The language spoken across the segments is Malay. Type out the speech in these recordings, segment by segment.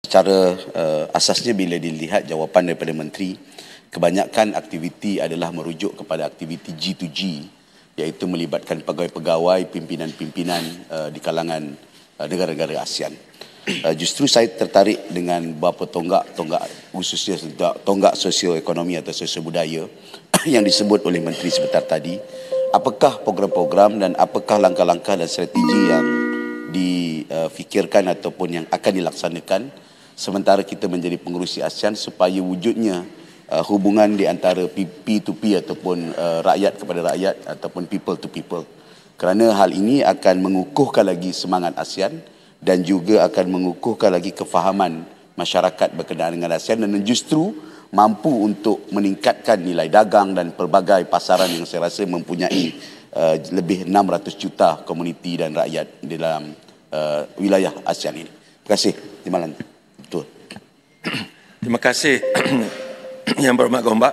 secara asasnya bila dilihat jawapan daripada Menteri, kebanyakan aktiviti adalah merujuk kepada aktiviti G2G, iaitu melibatkan pegawai-pegawai, pimpinan-pimpinan di kalangan negara-negara ASEAN. Justru saya tertarik dengan beberapa tonggak khususnya tonggak sosioekonomi atau sosio-budaya yang disebut oleh Menteri sebentar tadi. Apakah program-program dan apakah langkah-langkah dan strategi yang difikirkan ataupun yang akan dilaksanakan sementara kita menjadi pengerusi ASEAN supaya wujudnya hubungan di antara P2P ataupun rakyat kepada rakyat ataupun people to people. Kerana hal ini akan mengukuhkan lagi semangat ASEAN dan juga akan mengukuhkan lagi kefahaman masyarakat berkenaan dengan ASEAN dan justru mampu untuk meningkatkan nilai dagang dan pelbagai pasaran yang saya rasa mempunyai lebih 600 juta komuniti dan rakyat di dalam wilayah ASEAN ini. Terima kasih. Timbalan. Betul. Terima kasih Yang Berhormat Gombak.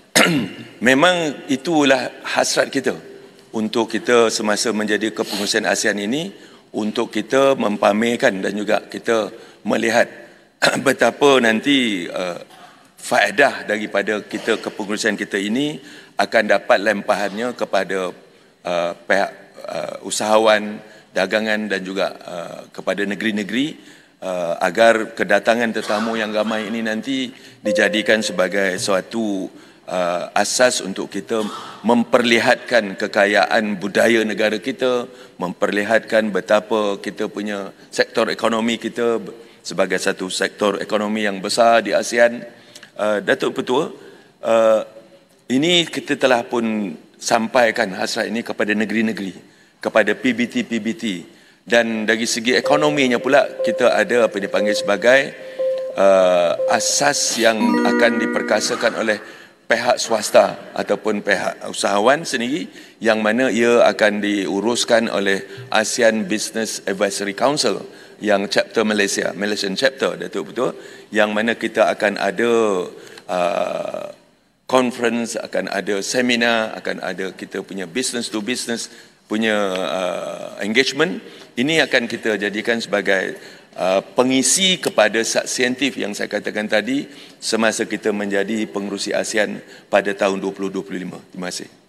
Memang itulah hasrat kita untuk kita semasa menjadi kepengurusan ASEAN ini, untuk kita mempamerkan dan juga kita melihat betapa nanti faedah daripada kita kepengurusan kita ini akan dapat lempahannya kepada pihak usahawan, dagangan dan juga kepada negeri-negeri agar kedatangan tetamu yang ramai ini nanti dijadikan sebagai suatu asas untuk kita memperlihatkan kekayaan budaya negara kita, memperlihatkan betapa kita punya sektor ekonomi kita sebagai satu sektor ekonomi yang besar di ASEAN. Datuk Petua, ini kita telah pun sampaikan hasrat ini kepada negeri-negeri, kepada PBT, dan dari segi ekonominya pula kita ada apa dipanggil sebagai asas yang akan diperkasakan oleh pihak swasta ataupun pihak usahawan sendiri, yang mana ia akan diuruskan oleh ASEAN Business Advisory Council yang chapter Malaysian chapter, Datuk Betul, yang mana kita akan ada conference, akan ada seminar, akan ada kita punya business to business punya engagement. Ini akan kita jadikan sebagai pengisi kepada substantif yang saya katakan tadi semasa kita menjadi pengerusi ASEAN pada tahun 2025. Terima kasih.